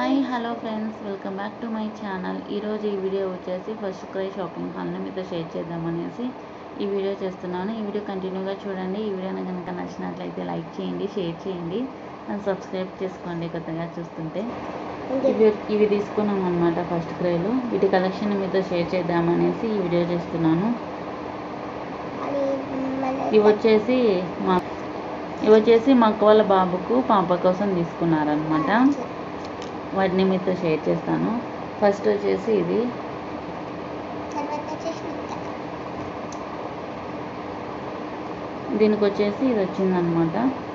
Hi hello friends, welcome back to my channel. ఈరోజు ఈ video వచ్చేసి ఫస్ట్ క్రై షాపింగ్ హాల్ని మీతో షేర్ చేద్దామనేసి ఈ వీడియో చేస్తున్నాను. ఈ వీడియో కంటిన్యూగా చూడండి. ఈ వీడియోని కనుక నచ్చినట్లయితే లైక్ చేయండి, షేర్ చేయండి అండ్ సబ్స్క్రైబ్ చేసుకోండి కొత్తగా చూస్తుంటే. ఇవి తీసుకున్నాం అనమాట ఫస్ట్ క్రైలో. వీటి కలెక్షన్ మీతో షేర్ చేద్దామనేసి ఈ వీడియో చేస్తున్నాను. ఇవి వచ్చేసి మా అక్క వాళ్ళ బాబుకు పాప కోసం తీసుకున్నారనమాట. వాటిని మీతో షేర్ చేస్తాను. ఫస్ట్ వచ్చేసి ఇది దీనికి వచ్చేసి ఇది వచ్చిందనమాట.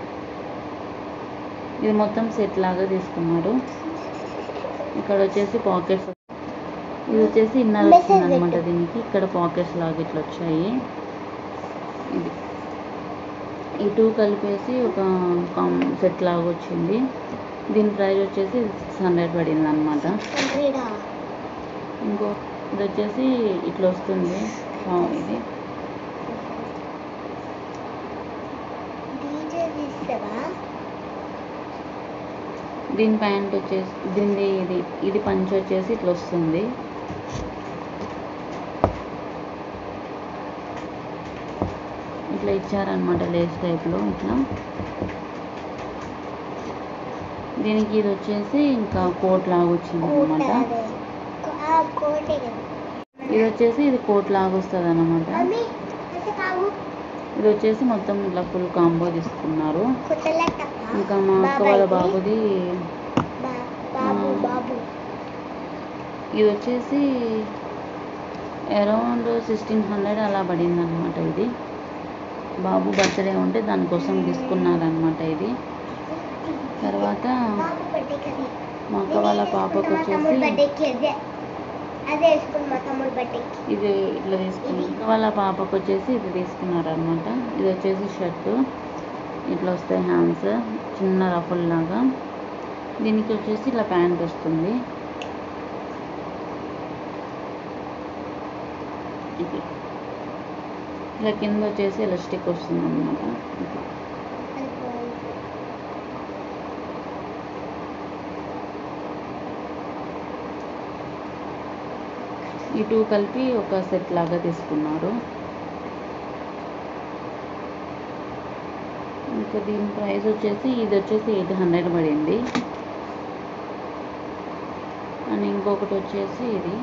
ఇది మొత్తం సెట్ లాగా తీసుకున్నారు. ఇక్కడ వచ్చేసి పాకెట్స్, ఇది వచ్చేసి ఇన్నర్ వచ్చిందనమాట. దీనికి ఇక్కడ పాకెట్స్ లాగా ఇట్లా వచ్చాయి. ఇది ఈ టూ కలిపేసి ఒక సెట్ లాగా వచ్చింది. దీని ప్రైస్ వచ్చేసి 600 పడింది అనమాట. ఇంకో ఇది వచ్చేసి ఇట్లా వస్తుంది. ఇది దీని ప్యాంట్ వచ్చేసి ఇది పంచ్ వచ్చేసి ఇట్లా వస్తుంది. ఇట్లా ఇచ్చారనమాట లేస్ టైప్లో. ఇట్లా దీనికి ఇది వచ్చేసి ఇంకా కోట్ లాగా వచ్చింది అనమాట. ఇది వచ్చేసి ఇది కోట్ లాగా వస్తుంది అనమాట. ఇది వచ్చేసి మొత్తం ఇట్లా ఫుల్ కాంబో తీసుకున్నారు. ఇంకా మా అక్క వాళ్ళ బాబుది ఇది వచ్చేసి అరౌండ్ 1600 అలా పడింది అనమాట. ఇది బాబు బర్త్డే ఉంటే దానికోసం తీసుకున్నారనమాట. ఇది తర్వాత మా అక్క వాళ్ళ పాపకు వచ్చేసి ఇది ఇట్లా తీసుకున్నాం. అక్క వాళ్ళ పాపకు వచ్చేసి ఇది తీసుకున్నారనమాట. ఇది వచ్చేసి షర్టు ఇట్లా వస్తాయి, హ్యాండ్స్ చిన్న రఫుల్ లాగా. దీనికి వచ్చేసి ఇట్లా ప్యాంట్ వస్తుంది. ఇలా కింద వచ్చేసి ఎలాస్టిక్ వస్తుంది అనమాట. ఈ టూ కలిపి ఒక సెట్ లాగా తీసుకున్నారు. ఇంకా దీని ప్రైస్ వచ్చేసి ఇది వచ్చేసి 800 పడింది. అండ్ ఇంకొకటి వచ్చేసి ఇది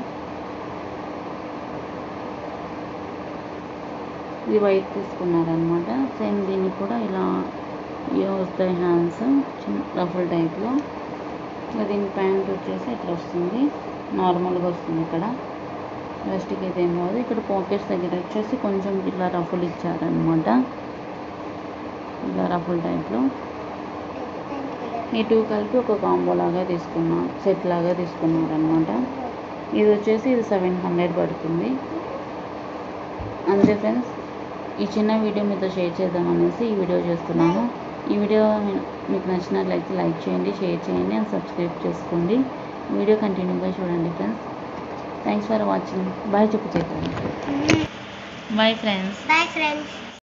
వైట్ తీసుకున్నారనమాట. సేమ్ దీనికి కూడా ఇలా వస్తాయి హ్యాండ్స్ చిన్న రఫుల్ టైప్లో. ఇంకా దీని ప్యాంట్ వచ్చేసి ఇట్లా వస్తుంది, నార్మల్గా వస్తుంది. ఇక్కడ ప్లాస్టిక్ అయితే ఏం కాదు. ఇక్కడ పాకెట్స్ దగ్గర వచ్చేసి కొంచెం ఇట్లా రఫుల్ ఇచ్చారనమాట, ఇలా రఫుల్ టైప్లో. ఈ టూ కలిపి ఒక కాంబో లాగా సెట్ లాగా తీసుకున్నారనమాట. ఇది వచ్చేసి ఇది 700 పడుతుంది. అంతే ఫ్రెండ్స్, ఈ చిన్న వీడియో మీతో షేర్ చేద్దామనేసి ఈ వీడియో చేస్తున్నాను. ఈ వీడియో మీకు నచ్చినట్లయితే లైక్ చేయండి, షేర్ చేయండి అండ్ సబ్స్క్రైబ్ చేసుకోండి. వీడియో కంటిన్యూగా చూడండి friends. Thanks for watching. Bye చెప్పు చెప్పండి. Bye friends.